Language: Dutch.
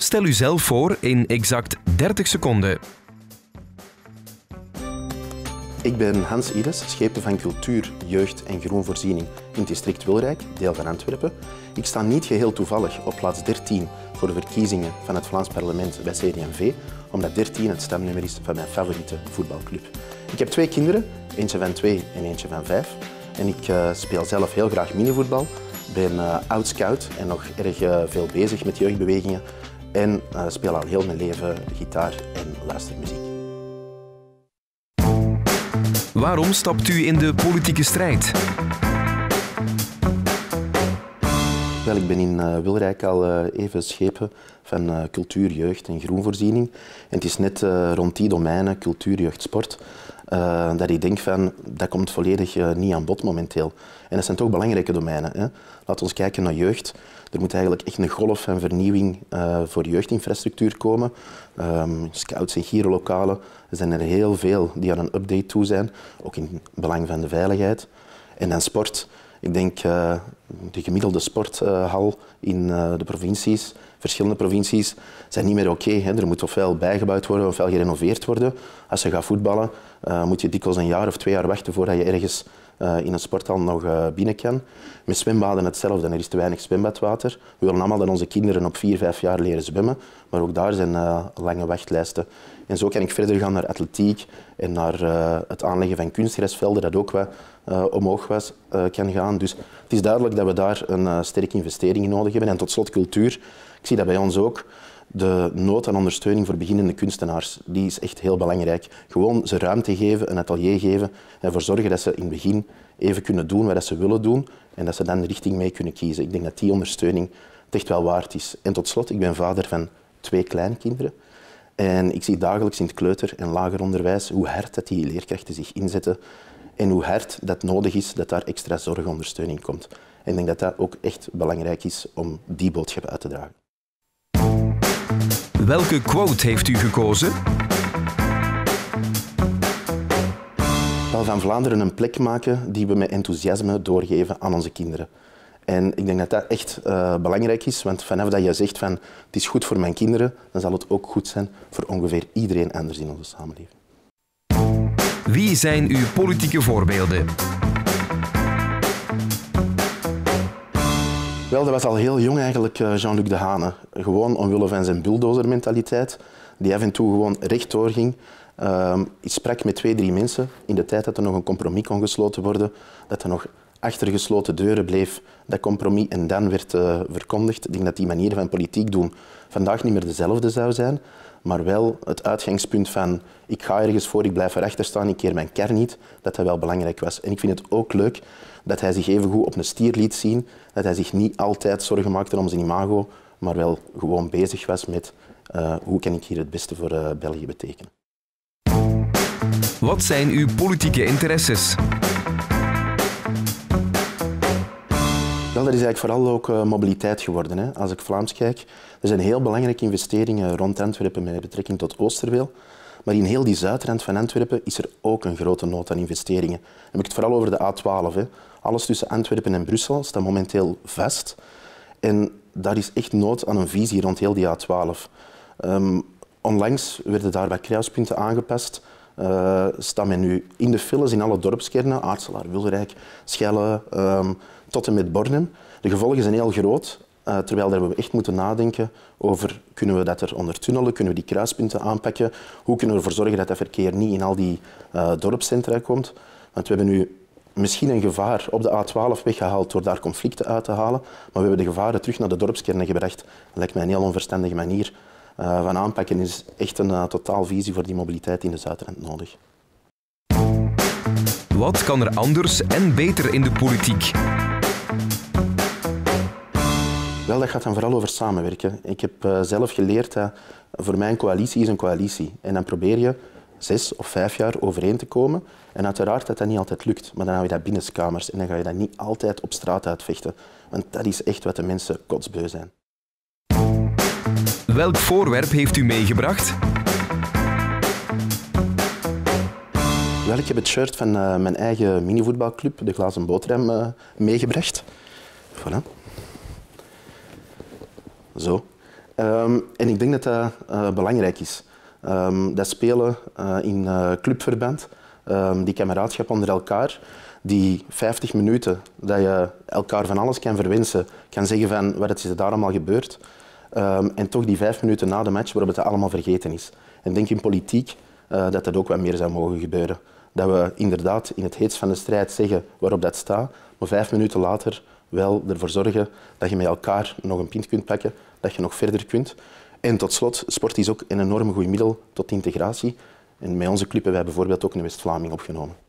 Stel u zelf voor in exact 30 seconden. Ik ben Hans Ides, schepen van cultuur, jeugd en groenvoorziening in het district Wilrijk, deel van Antwerpen. Ik sta niet geheel toevallig op plaats 13 voor de verkiezingen van het Vlaams parlement bij CD&V, omdat 13 het stemnummer is van mijn favoriete voetbalclub. Ik heb 2 kinderen, eentje van 2 en eentje van 5. En ik speel zelf heel graag minivoetbal, ben oud-scout en nog erg veel bezig met jeugdbewegingen en speel al heel mijn leven gitaar en luister muziek. Waarom stapt u in de politieke strijd? Wel, ik ben in Wilrijk al even schepen van cultuur, jeugd en groenvoorziening. En het is net rond die domeinen, cultuur, jeugd, sport, dat ik denk van, dat komt volledig niet aan bod momenteel. En dat zijn toch belangrijke domeinen. Hè? Laten we kijken naar jeugd. Er moet eigenlijk echt een golf van vernieuwing voor jeugdinfrastructuur komen. Scouts en gierolokalen, er zijn er heel veel die aan een update toe zijn, ook in het belang van de veiligheid. En dan sport. Ik denk de gemiddelde sporthal in de provincies, verschillende provincies, zijn niet meer oké. Er moet ofwel bijgebouwd worden ofwel gerenoveerd worden. Als je gaat voetballen, moet je dikwijls een jaar of 2 jaar wachten voordat je ergens in een sporthal nog binnen kan. Met zwembaden hetzelfde. Er is te weinig zwembadwater. We willen allemaal dat onze kinderen op 4, 5 jaar leren zwemmen, maar ook daar zijn lange wachtlijsten. En zo kan ik verder gaan naar atletiek en naar het aanleggen van kunstgrasvelden, dat ook wat omhoog kan gaan. Dus het is duidelijk dat we daar een sterke investering in nodig hebben. En tot slot cultuur. Ik zie dat bij ons ook. De nood aan ondersteuning voor beginnende kunstenaars, die is echt heel belangrijk. Gewoon ze ruimte geven, een atelier geven en ervoor zorgen dat ze in het begin even kunnen doen wat ze willen doen en dat ze dan de richting mee kunnen kiezen. Ik denk dat die ondersteuning het echt wel waard is. En tot slot, ik ben vader van 2 kleinkinderen. En ik zie dagelijks in het kleuter- en lager onderwijs hoe hard dat die leerkrachten zich inzetten en hoe hard dat nodig is dat daar extra zorgondersteuning komt. En ik denk dat dat ook echt belangrijk is om die boodschap uit te dragen. Welke quote heeft u gekozen? Wel, van Vlaanderen een plek maken die we met enthousiasme doorgeven aan onze kinderen. En ik denk dat dat echt belangrijk is, want vanaf dat je zegt van het is goed voor mijn kinderen, dan zal het ook goed zijn voor ongeveer iedereen anders in onze samenleving. Wie zijn uw politieke voorbeelden? Wel, dat was al heel jong eigenlijk Jean-Luc Dehaene. Gewoon omwille van zijn bulldozermentaliteit, die af en toe gewoon rechtdoor ging. Ik sprak met 2, 3 mensen in de tijd dat er nog een compromis kon gesloten worden, dat er nog achter gesloten deuren bleef dat compromis en dan werd verkondigd. Ik denk dat die manier van politiek doen vandaag niet meer dezelfde zou zijn, maar wel het uitgangspunt van ik ga ergens voor, ik blijf erachter staan, ik keer mijn kern niet, dat wel belangrijk was. En ik vind het ook leuk dat hij zich evengoed op een stier liet zien, dat hij zich niet altijd zorgen maakte om zijn imago, maar wel gewoon bezig was met hoe kan ik hier het beste voor België betekenen. Wat zijn uw politieke interesses? Wel, dat is eigenlijk vooral ook mobiliteit geworden. Hè. Als ik Vlaams kijk, er zijn heel belangrijke investeringen rond Antwerpen met betrekking tot Oosterweel. Maar in heel die zuidrand van Antwerpen is er ook een grote nood aan investeringen. Dan heb ik het vooral over de A12. Hè. Alles tussen Antwerpen en Brussel staat momenteel vast. En daar is echt nood aan een visie rond heel die A12. Onlangs werden daar wat kruispunten aangepast. Staan men nu in de files in alle dorpskernen, Aartselaar, Wilrijk, Schelle, tot en met Bornem. De gevolgen zijn heel groot, terwijl we echt moeten nadenken over kunnen we dat eronder tunnelen, kunnen we die kruispunten aanpakken, hoe kunnen we ervoor zorgen dat dat verkeer niet in al die dorpscentra komt. Want we hebben nu misschien een gevaar op de A12 weggehaald door daar conflicten uit te halen, maar we hebben de gevaren terug naar de dorpskernen gebracht. Dat lijkt mij een heel onverstandige manier van aanpakken. Er is echt een totaalvisie voor die mobiliteit in de Zuidrand nodig. Wat kan er anders en beter in de politiek? Wel, dat gaat dan vooral over samenwerken. Ik heb zelf geleerd dat voor mij een coalitie is een coalitie. En dan probeer je 6 of 5 jaar overeen te komen. En uiteraard dat dat niet altijd lukt. Maar dan hou je dat binnenskamers en dan ga je dat niet altijd op straat uitvechten. Want dat is echt wat de mensen kotsbeu zijn. Welk voorwerp heeft u meegebracht? Wel, ik heb het shirt van mijn eigen minivoetbalclub, de Glazen Boterham, meegebracht. Voilà. Zo. En ik denk dat dat belangrijk is. Dat spelen in clubverband, die kameraadschap onder elkaar, die 50 minuten dat je elkaar van alles kan verwensen, kan zeggen van wat is er daar allemaal gebeurd. En toch die 5 minuten na de match waarop het allemaal vergeten is. En ik denk in politiek dat dat ook wat meer zou mogen gebeuren. Dat we inderdaad in het heetst van de strijd zeggen waarop dat staat, maar 5 minuten later wel ervoor zorgen dat je met elkaar nog een pint kunt pakken, dat je nog verder kunt. En tot slot, sport is ook een enorm goed middel tot integratie. En met onze club hebben wij bijvoorbeeld ook een West-Vlaming opgenomen.